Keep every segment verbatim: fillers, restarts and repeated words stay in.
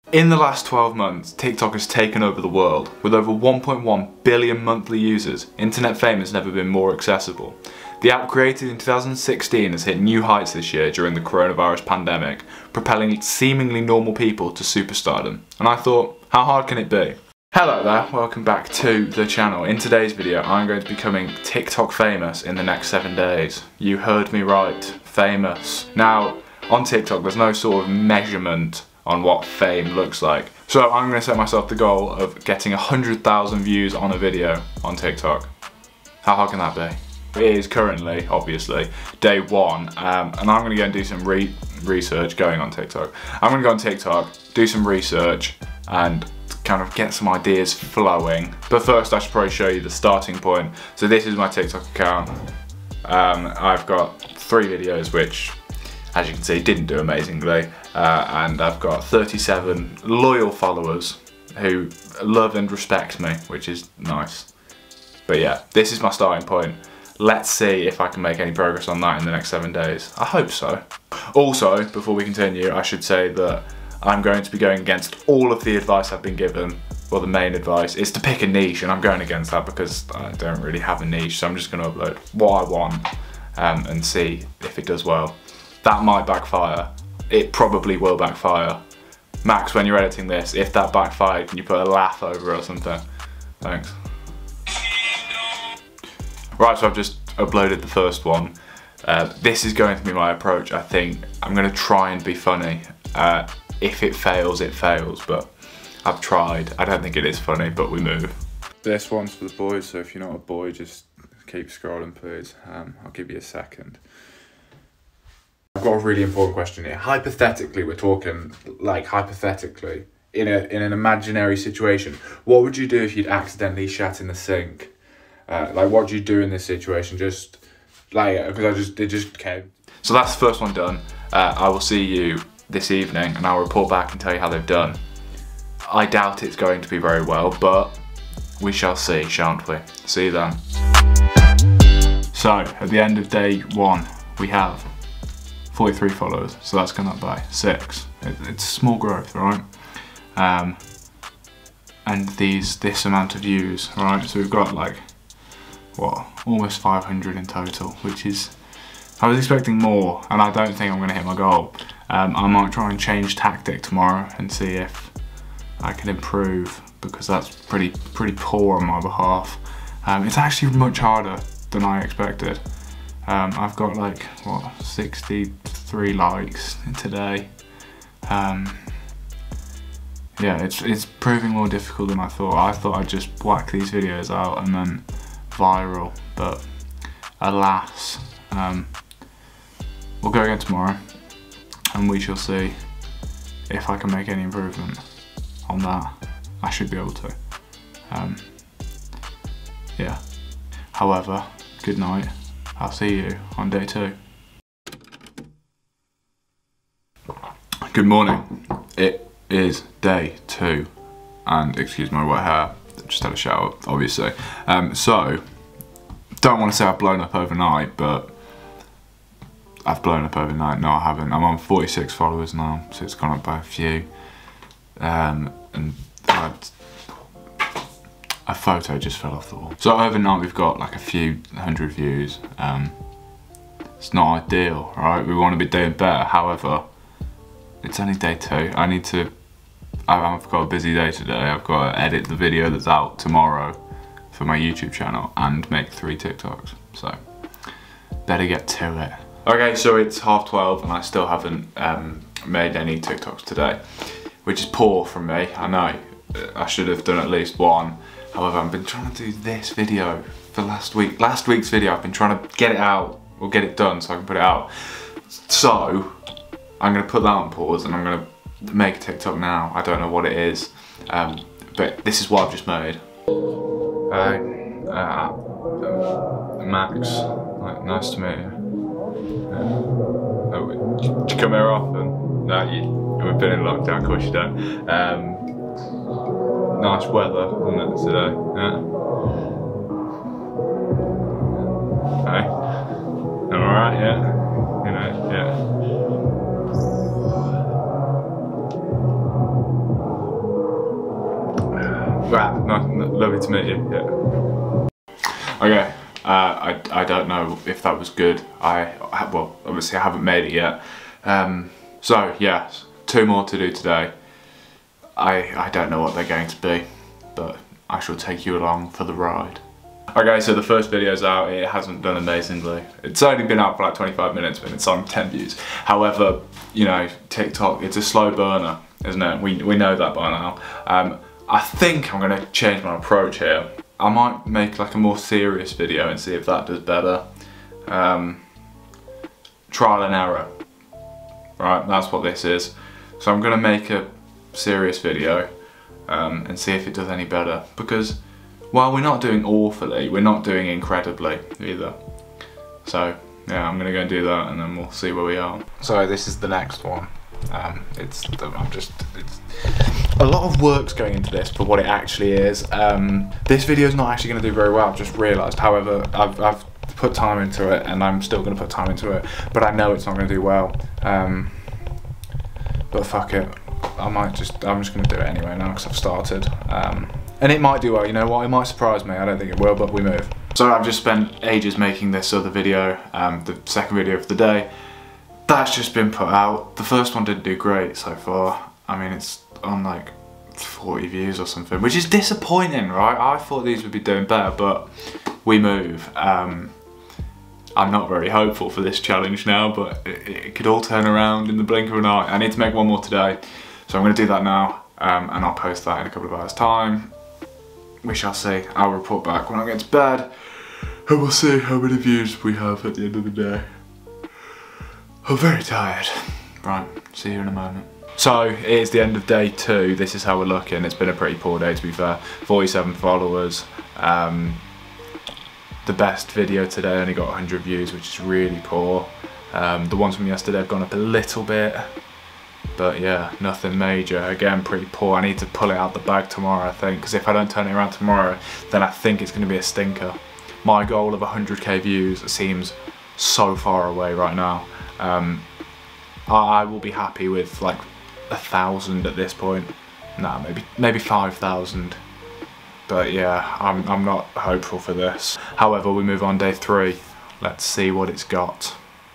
In the last twelve months, TikTok has taken over the world. With over one point one billion monthly users, internet fame has never been more accessible. The app, created in two thousand sixteen, has hit new heights this year during the coronavirus pandemic, propelling seemingly normal people to superstardom. And I thought, how hard can it be? Hello there, welcome back to the channel. In today's video, I'm going to be becoming TikTok famous in the next seven days. You heard me right, famous. Now, on TikTok, there's no sort of measurement on what fame looks like. So I'm going to set myself the goal of getting one hundred thousand views on a video on TikTok. How hard can that be? It is currently, obviously, day one, um, and I'm going to go and do some re research going on TikTok. I'm going to go on TikTok, do some research, and kind of get some ideas flowing. But first I should probably show you the starting point. So this is my TikTok account. Um, I've got three videos which, as you can see, didn't do amazingly. Uh, and I've got thirty-seven loyal followers who love and respect me, which is nice. But yeah, this is my starting point. Let's see if I can make any progress on that in the next seven days. I hope so. Also, before we continue, I should say that I'm going to be going against all of the advice I've been given. Well, the main advice is to pick a niche, and I'm going against that because I don't really have a niche, so I'm just going to upload what I want um, and see if it does well. That might backfire. It probably will backfire. Max, when you're editing this, if that backfired, can you put a laugh over it or something? Thanks. Right, so I've just uploaded the first one. Uh, this is going to be my approach, I think. I'm going to try and be funny. Uh, if it fails, it fails, but I've tried. I don't think it is funny, but we move. This one's for the boys, so if you're not a boy, just keep scrolling, please. Um, I'll give you a second. I've got a really important question here. Hypothetically, we're talking, like hypothetically, in a in an imaginary situation, what would you do if you'd accidentally shat in the sink? Uh, like, what do you do in this situation? Just, like, because I just, it just came. So that's the first one done. Uh, I will see you this evening and I'll report back and tell you how they've done. I doubt it's going to be very well, but we shall see, shan't we? See you then. So, at the end of day one, we have forty-three followers, so that's gone up by six. It, it's small growth, right? Um, and these, this amount of views, right? So we've got like, what, almost five hundred in total, which is, I was expecting more, and I don't think I'm gonna hit my goal. Um, I might try and change tactic tomorrow and see if I can improve, because that's pretty, pretty poor on my behalf. Um, it's actually much harder than I expected. Um, I've got like, what, sixty-three likes today. Um, yeah, it's, it's proving more difficult than I thought. I thought I'd just whack these videos out and then viral, but alas, um, we'll go again tomorrow and we shall see if I can make any improvement on that. I should be able to. Um, yeah. However, good night. I'll see you on day two. Good morning. It is day two, and excuse my wet hair. Just had a shower, obviously. Um, so, don't want to say I've blown up overnight, but I've blown up overnight. No, I haven't. I'm on forty-six followers now, so it's gone up by a few. Um, and I had a photo just fell off the wall. So overnight we've got like a few hundred views. Um, it's not ideal, right? We want to be doing better. However, it's only day two. I need to, I've got a busy day today. I've got to edit the video that's out tomorrow for my YouTube channel and make three TikToks. So, better get to it. Okay, so it's half twelve and I still haven't um, made any TikToks today, which is poor from me. I know, I should have done at least one. However, I've been trying to do this video for last week. Last week's video, I've been trying to get it out, or get it done so I can put it out. So, I'm gonna put that on pause and I'm gonna make a TikTok now. I don't know what it is, um, but this is what I've just made. Hi, uh, Max, like, nice to meet you. Uh, oh, do you come here often? No, you, we've been in lockdown, of course you don't. Um, nice weather, isn't it, today? Yeah. Hey, I'm alright, yeah? You know, yeah. Well, no, no, lovely to meet you. Yeah. Okay. Uh, I I don't know if that was good. I well, obviously I haven't made it yet. Um, so yes, two more to do today. I I don't know what they're going to be, but I shall take you along for the ride. Okay, so the first video's out. It hasn't done amazingly. It's only been out for like twenty-five minutes, but it's on ten views. However, you know, TikTok, it's a slow burner, isn't it? We we know that by now. Um, I think I'm gonna change my approach here. I might make like a more serious video and see if that does better. Um, trial and error, right? That's what this is. So I'm gonna make a serious video um, and see if it does any better, because while we're not doing awfully, we're not doing incredibly either. So yeah, I'm gonna go and do that and then we'll see where we are. So this is the next one. Um, it's, I'm just, it's, a lot of work's going into this for what it actually is. Um, this video's not actually gonna do very well, I've just realised. However, I've, I've put time into it and I'm still gonna put time into it, but I know it's not gonna do well. Um, but fuck it, I might just, I'm just gonna do it anyway now because I've started. Um, and it might do well, you know what, it might surprise me, I don't think it will, but we move. So I've just spent ages making this other video, um, the second video of the day. That's just been put out. The first one didn't do great so far. I mean, it's on like forty views or something, which is disappointing, right? I thought these would be doing better, but we move. Um, I'm not very hopeful for this challenge now, but it, it could all turn around in the blink of an eye. I need to make one more today, so I'm gonna do that now, um, and I'll post that in a couple of hours' time. We shall see. I'll report back when I get to bed, and we'll see how many views we have at the end of the day. I'm very tired. Right, see you in a moment. So, it is the end of day two. This is how we're looking. It's been a pretty poor day, to be fair. forty-seven followers. Um, the best video today only got one hundred views, which is really poor. Um, the ones from yesterday have gone up a little bit. But yeah, nothing major. Again, pretty poor. I need to pull it out the bag tomorrow, I think. Because if I don't turn it around tomorrow, then I think it's going to be a stinker. My goal of one hundred K views seems so far away right now. Um, I, I will be happy with like a thousand at this point. Nah, maybe maybe five thousand. But yeah, I'm I'm not hopeful for this. However, we move on day three. Let's see what it's got.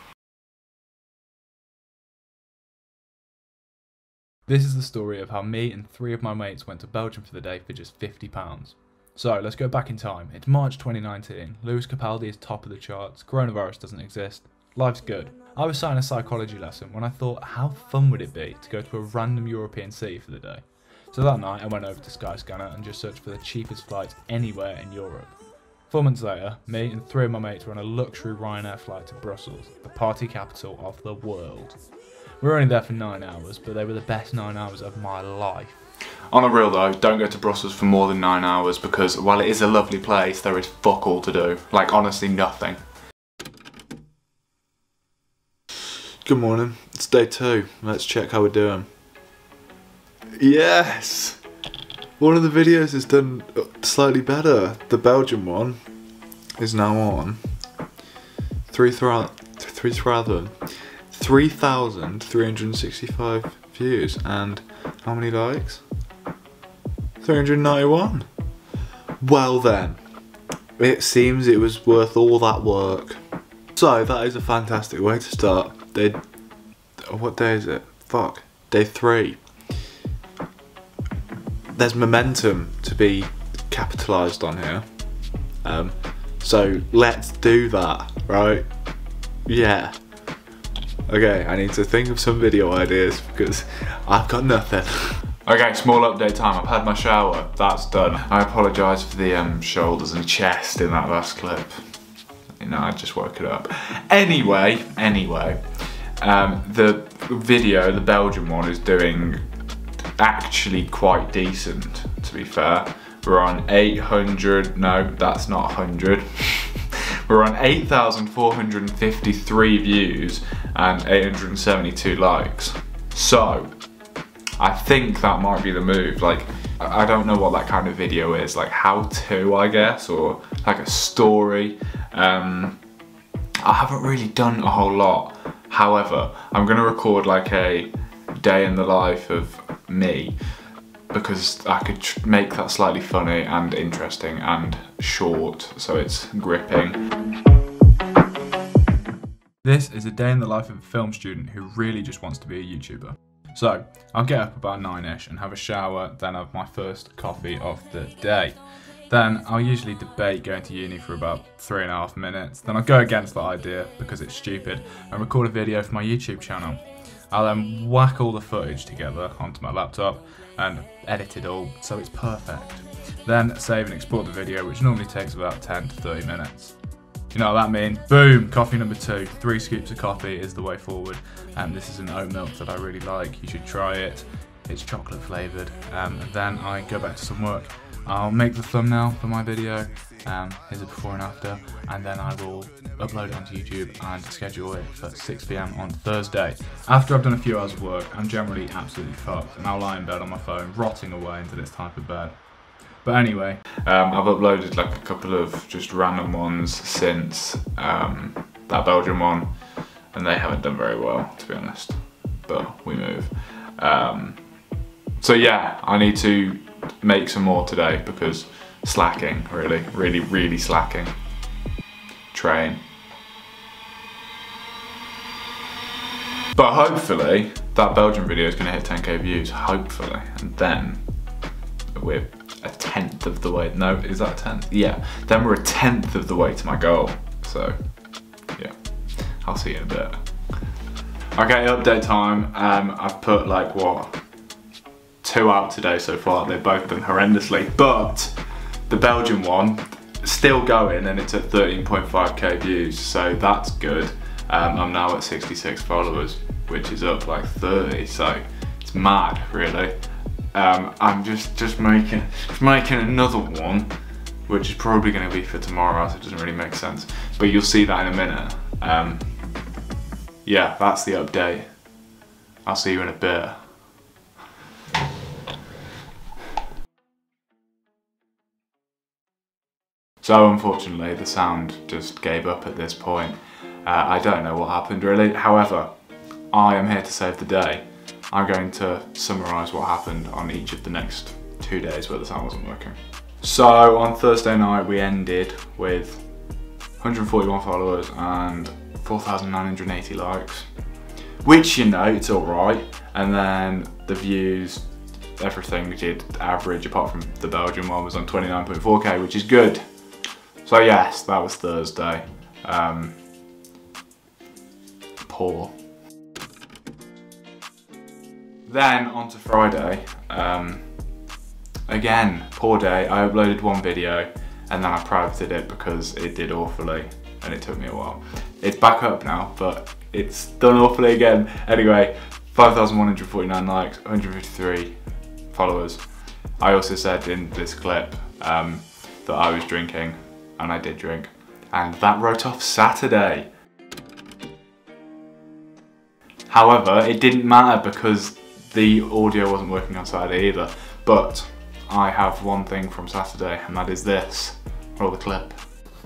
This is the story of how me and three of my mates went to Belgium for the day for just fifty pounds. So let's go back in time. It's March twenty nineteen. Lewis Capaldi is top of the charts. Coronavirus doesn't exist. Life's good. I was starting a psychology lesson when I thought, how fun would it be to go to a random European city for the day? So that night I went over to Skyscanner and just searched for the cheapest flights anywhere in Europe. Four months later, me and three of my mates were on a luxury Ryanair flight to Brussels, the party capital of the world. We were only there for nine hours, but they were the best nine hours of my life. On a real though, don't go to Brussels for more than nine hours because while it is a lovely place, there is fuck all to do. Like honestly nothing. Good morning, it's day two. Let's check how we're doing. Yes! One of the videos is done slightly better. The Belgian one is now on three thousand three hundred sixty-five views and how many likes? three hundred ninety-one. Well then, it seems it was worth all that work. So that is a fantastic way to start. Day, what day is it? Fuck. Day three. There's momentum to be capitalised on here. Um, so let's do that, right? Yeah. Okay, I need to think of some video ideas because I've got nothing. Okay, small update time. I've had my shower. That's done. I apologise for the um, shoulders and chest in that last clip. You know, I just woke it up. Anyway, anyway, um, the video, the Belgian one, is doing actually quite decent, to be fair. We're on eight hundred, no, that's not one hundred. We're on eight thousand four hundred fifty-three views and eight hundred seventy-two likes. So, I think that might be the move. Like, I don't know what that kind of video is, like how to, I guess, or like a story. Um, I haven't really done a whole lot. However, I'm gonna record like a day in the life of me because I could tr make that slightly funny and interesting and short, so it's gripping. This is a day in the life of a film student who really just wants to be a YouTuber. So, I'll get up about nine-ish and have a shower, then have my first coffee of the day. Then I'll usually debate going to uni for about three and a half minutes. Then I'll go against that idea because it's stupid and record a video for my YouTube channel. I'll then whack all the footage together onto my laptop and edit it all so it's perfect. Then save and export the video, which normally takes about ten to thirty minutes. You know what that means? Boom! Coffee number two. Three scoops of coffee is the way forward. And this is an oat milk that I really like. You should try it. It's chocolate flavoured. Um, and then I go back to some work. I'll make the thumbnail for my video. Um, here's a before and after. And then I will upload it onto YouTube and schedule it for six p m on Thursday. After I've done a few hours of work, I'm generally absolutely fucked. And I'll lie in bed on my phone, rotting away until it's time for bed. But anyway, um, I've uploaded like a couple of just random ones since um, that Belgian one, and they haven't done very well, to be honest, but we move. Um, so yeah, I need to make some more today because slacking, really, really, really slacking. Train. But hopefully, that Belgian video is gonna hit ten K views, hopefully, and then we're a tenth of the way, no, is that a tenth? Yeah, then we're a tenth of the way to my goal. So, yeah, I'll see you in a bit. Okay, update time. Um, I've put like, what, two out today so far. They've both been horrendously, but the Belgian one, still going and it's at thirteen point five K views, so that's good. Um, I'm now at sixty-six followers, which is up like thirty, so it's mad, really. Um, I'm just just making just making another one, which is probably going to be for tomorrow, so it doesn't really make sense. But you'll see that in a minute. Um, yeah, that's the update. I'll see you in a bit. So unfortunately, the sound just gave up at this point. Uh, I don't know what happened really. However, I am here to save the day. I'm going to summarise what happened on each of the next two days where the sound wasn't working. So on Thursday night we ended with one hundred forty-one followers and four thousand nine hundred eighty likes, which, you know, it's alright. And then the views, everything we did average apart from the Belgian one was on twenty-nine point four K, which is good. So yes, that was Thursday. Um, poor. Then on to Friday, um, again, poor day. I uploaded one video and then I privated it because it did awfully and it took me a while. It's back up now, but it's done awfully again. Anyway, five thousand one hundred forty-nine likes, one hundred fifty-three followers. I also said in this clip um, that I was drinking, and I did drink, and that wrote off Saturday. However, it didn't matter because the audio wasn't working on Saturday either, but I have one thing from Saturday, and that is this. Roll the clip.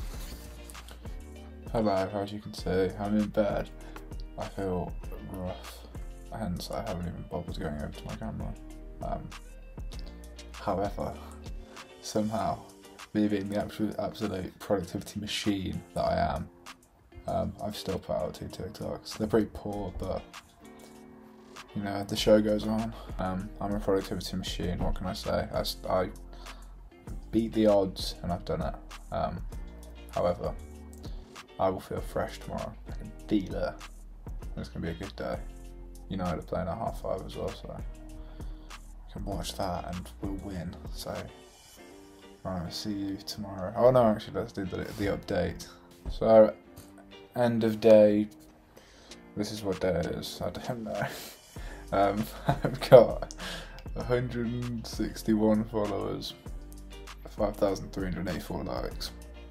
Hello, as you can see, I'm in bed. I feel rough, hence I haven't even bothered going over to my camera. Um, however, somehow, me being the absolute, absolute productivity machine that I am, um, I've still put out two TikToks. They're pretty poor, but you know, the show goes on. Um, I'm a productivity machine, what can I say? I, I beat the odds and I've done it. Um, however, I will feel fresh tomorrow. I can feel it. It's going to be a good day. United are playing at half five as well, so you can watch that and we'll win. So, right, see you tomorrow. Oh no, actually, let's do the, the update. So, end of day. This is what day it is. I don't know. Um, I've got one hundred sixty-one followers, five thousand three hundred eighty-four likes.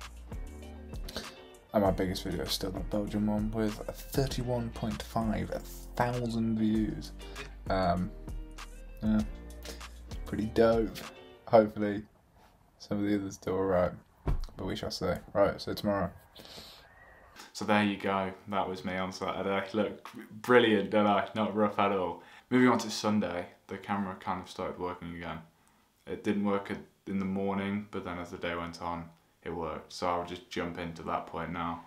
And my biggest video is still the Belgian one with thirty-one point five thousand views. Um, yeah, pretty dope. Hopefully some of the others do alright, but we shall see. Right, so tomorrow. So there you go, that was me on Saturday. Look, brilliant, don't I? Not rough at all. moving on to Sunday, the camera kind of started working again. It didn't work in the morning, but then as the day went on, it worked. So I'll just jump into that point now.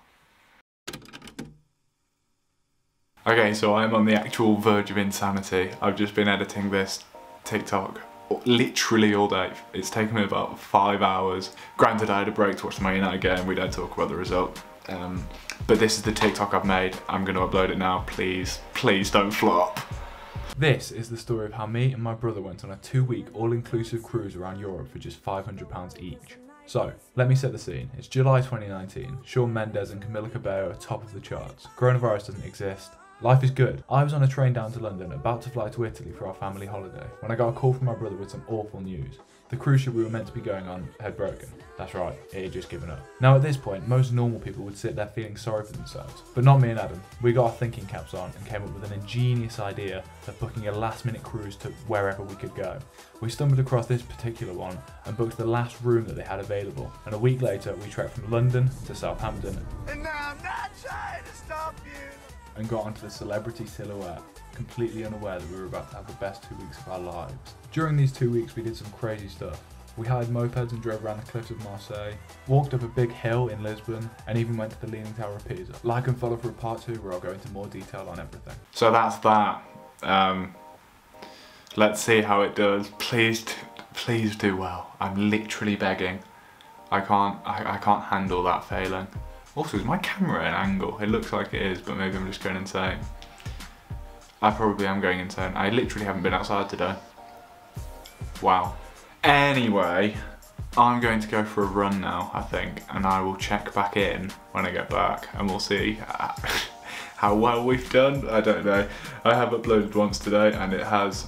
Okay, so I'm on the actual verge of insanity. I've just been editing this TikTok literally all day. It's taken me about five hours. Granted, I had a break to watch the Man United game. We don't talk about the result. Um, but this is the TikTok I've made. I'm going to upload it now. Please, please don't flop. This is the story of how me and my brother went on a two-week all-inclusive cruise around Europe for just five hundred pounds each. So, let me set the scene. It's July twenty nineteen. Shawn Mendes and Camila Cabello are top of the charts. Coronavirus doesn't exist. Life is good. I was on a train down to London, about to fly to Italy for our family holiday, when I got a call from my brother with some awful news. The cruise ship we were meant to be going on had broken. That's right, it had just given up. Now at this point, most normal people would sit there feeling sorry for themselves. But not me and Adam. We got our thinking caps on and came up with an ingenious idea of booking a last minute cruise to wherever we could go. We stumbled across this particular one and booked the last room that they had available. And a week later, we trekked from London to Southampton. And now I'm not trying to stop you. And got onto the Celebrity Silhouette, completely unaware that we were about to have the best two weeks of our lives. During these two weeks we did some crazy stuff. We hired mopeds and drove around the cliffs of Marseille, walked up a big hill in Lisbon, and even went to the Leaning Tower of Pisa. Like and follow for a part two where I'll go into more detail on everything. So that's that. Um, let's see how it does. Please, please do well. I'm literally begging. I can't, I, I can't handle that failing. Also, is my camera at an angle? It looks like it is, but maybe I'm just going insane. I probably am going insane. I literally haven't been outside today. Wow. Anyway, I'm going to go for a run now, I think, and I will check back in when I get back, and we'll see how well we've done. I don't know. I have uploaded once today, and it has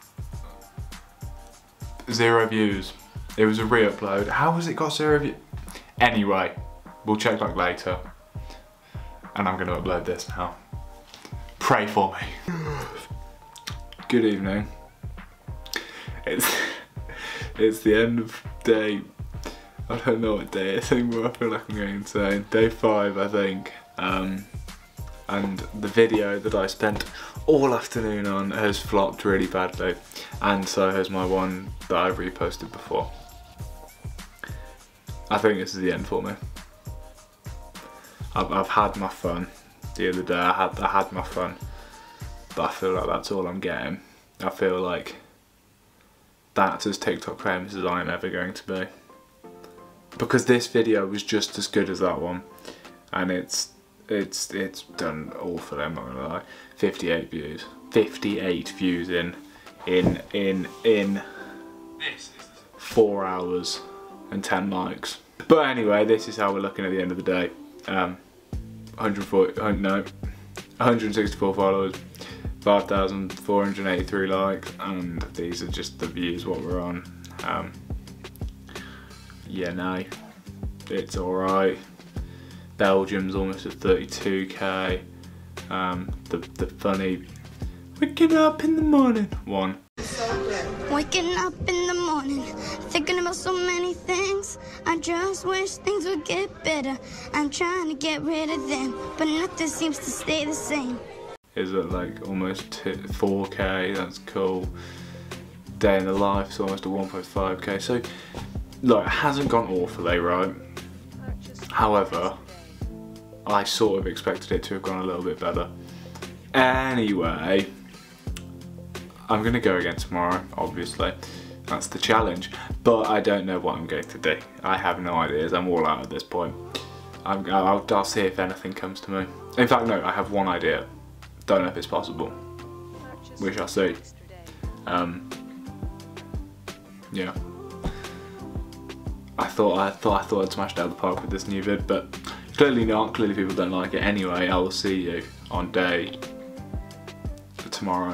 zero views. It was a re-upload. How has it got zero views? Anyway. We'll check back later, and I'm going to upload this now. Pray for me. Good evening. It's it's the end of day. I don't know what day it is anymore. I feel like I'm going insane. Day five, I think. Um, and the video that I spent all afternoon on has flopped really badly, and so has my one that I reposted before. I think this is the end for me. I've, I've had my fun the other day, I had, I had my fun, but I feel like that's all I'm getting. I feel like that's as TikTok famous as I'm ever going to be. Because this video was just as good as that one, and it's it's it's done awfully, I'm not gonna lie. fifty-eight views. fifty-eight views in, in, in, in four hours and ten likes. But anyway, this is how we're looking at the end of the day. Um, one hundred forty, no, one hundred sixty-four followers, five thousand four hundred eighty-three likes, and these are just the views what we're on. Um, yeah, no, it's alright. Belgium's almost at thirty-two K. Um, the, the funny waking up in the morning one. Waking up in the morning, thinking about so many things. I just wish things would get better. I'm trying to get rid of them, but nothing seems to stay the same. Is it like almost four K? That's cool. Day in the life is almost at one point five K. So, look, it hasn't gone awfully, right? However, I sort of expected it to have gone a little bit better. Anyway, I'm gonna go again tomorrow, obviously. That's the challenge. But I don't know what I'm going to do. I have no ideas. I'm all out at this point. I'm, I'll, I'll see if anything comes to me. In fact, no, I have one idea. Don't know if it's possible. We shall see. Um, yeah. I thought I thought I thought I'd smashed it out of the park with this new vid, but clearly not. Clearly people don't like it. Anyway, I will see you on day tomorrow.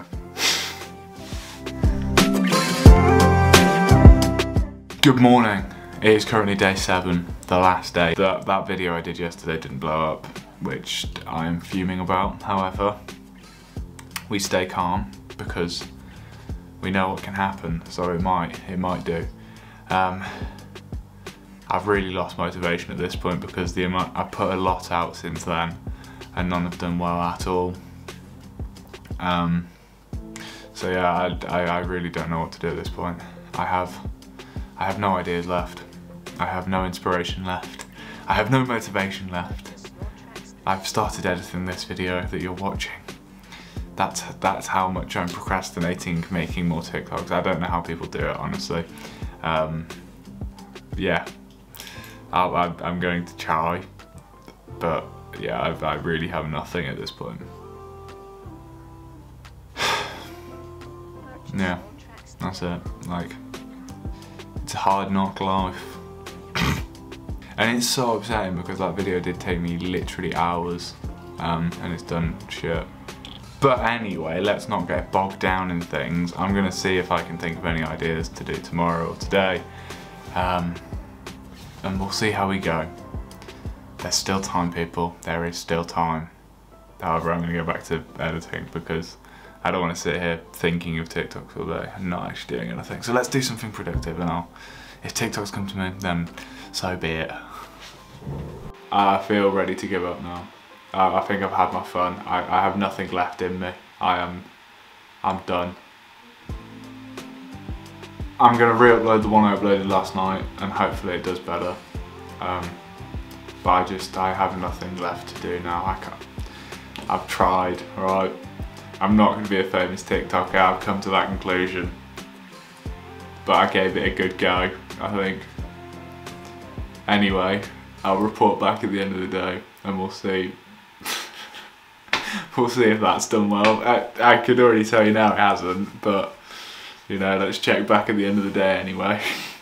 Good morning. It is currently day seven, the last day. That, that video I did yesterday didn't blow up, which I'm fuming about. However, we stay calm because we know what can happen, so it might, it might do. Um, I've really lost motivation at this point because the amount I put a lot out since then, and none have done well at all. Um, So yeah, I, I, I really don't know what to do at this point. I have, I have no ideas left. I have no inspiration left. I have no motivation left. I've started editing this video that you're watching. That's, that's how much I'm procrastinating making more TikToks. I don't know how people do it, honestly. Um, yeah, I'll, I'm going to try, but yeah, I've, I really have nothing at this point. Yeah, that's it. Like, it's a hard knock life. And it's so upsetting because that video did take me literally hours, um, and it's done shit. But anyway, let's not get bogged down in things. I'm gonna see if I can think of any ideas to do tomorrow or today. Um, and we'll see how we go. There's still time, people. There is still time. However, I'm gonna go back to editing because I don't want to sit here thinking of TikToks all day and not actually doing anything. So let's do something productive, and I'll, if TikToks come to me, then so be it. I feel ready to give up now. I, I think I've had my fun. I, I have nothing left in me. I am, I'm done. I'm gonna re-upload the one I uploaded last night, and hopefully it does better. Um, but I just, I have nothing left to do now. I can't. I've tried, alright? I'm not going to be a famous TikToker, I've come to that conclusion. But I gave it a good go, I think. Anyway, I'll report back at the end of the day and we'll see. We'll see if that's done well. I, I could already tell you now it hasn't, but you know, let's check back at the end of the day anyway.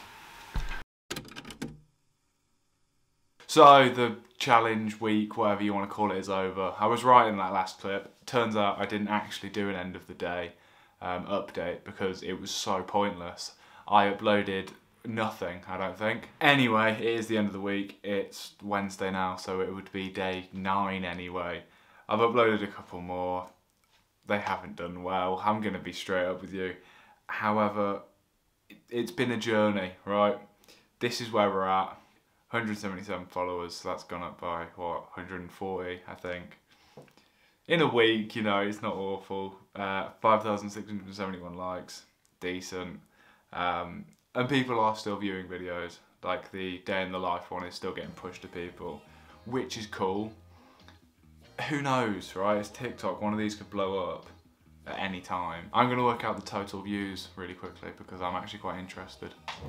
So the challenge week, whatever you want to call it, is over. I was right in that last clip. Turns out I didn't actually do an end of the day um, update because it was so pointless. I uploaded nothing, I don't think. Anyway, it is the end of the week. It's Wednesday now, so it would be day nine anyway. I've uploaded a couple more. They haven't done well. I'm going to be straight up with you. However, it's been a journey, right? This is where we're at. one hundred seventy-seven followers, so that's gone up by, what, one hundred forty, I think. In a week, you know, it's not awful. Uh, five thousand six hundred seventy-one likes, decent. Um, and people are still viewing videos. Like the day in the life one is still getting pushed to people, which is cool. Who knows, right? It's TikTok, one of these could blow up at any time. I'm gonna work out the total views really quickly because I'm actually quite interested.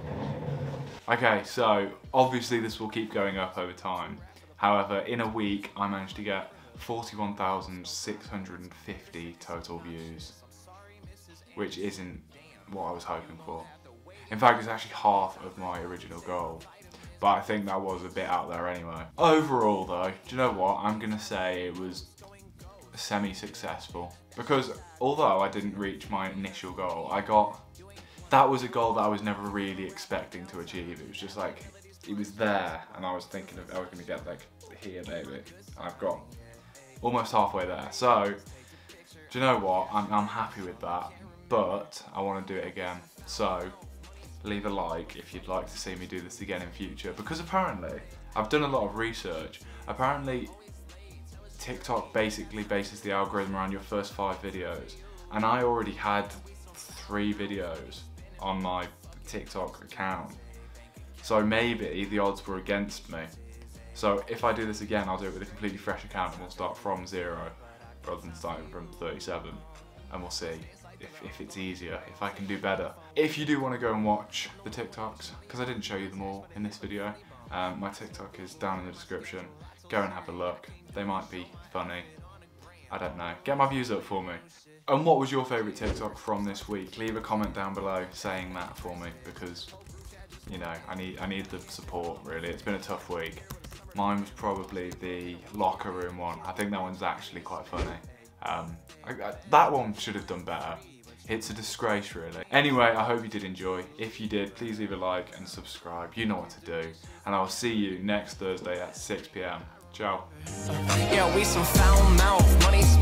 Okay, so obviously this will keep going up over time. However, in a week, I managed to get forty-one thousand six hundred fifty total views, which isn't what I was hoping for. In fact, it's actually half of my original goal, but I think that was a bit out there anyway. Overall though, do you know what? I'm gonna say it was semi-successful because although I didn't reach my initial goal, I got, that was a goal that I was never really expecting to achieve. It was just like, it was there and I was thinking of, I was gonna get like here maybe. I've got almost halfway there. So, do you know what? I'm, I'm happy with that, but I wanna do it again. So, leave a like if you'd like to see me do this again in future, because apparently, I've done a lot of research. Apparently, TikTok basically bases the algorithm around your first five videos, and I already had three videos on my TikTok account, so maybe the odds were against me. So if I do this again, I'll do it with a completely fresh account and we'll start from zero rather than starting from thirty-seven, and we'll see if, if it's easier, if I can do better. If you do want to go and watch the TikToks, because I didn't show you them all in this video, um, my TikTok is down in the description. Go and have a look. They might be funny. I don't know. Get my views up for me. And what was your favourite TikTok from this week? Leave a comment down below saying that for me, because, you know, I need I need the support really. It's been a tough week. Mine was probably the locker room one. I think that one's actually quite funny. Um, I, I, that one should have done better. It's a disgrace really. Anyway, I hope you did enjoy. If you did, please leave a like and subscribe. You know what to do. And I'll see you next Thursday at six p m. Ciao. Yeah, we some foul mouth money.